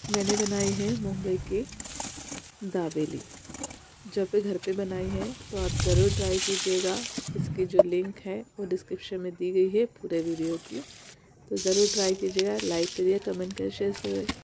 मैंने बनाई है मुंबई की दाबेली। जो पे घर पे बनाई है तो आप ज़रूर ट्राई कीजिएगा। इसकी जो लिंक है वो डिस्क्रिप्शन में दी गई है पूरे वीडियो की, तो ज़रूर ट्राई कीजिएगा। लाइक करिए, कमेंट करिए, शेयर करिए।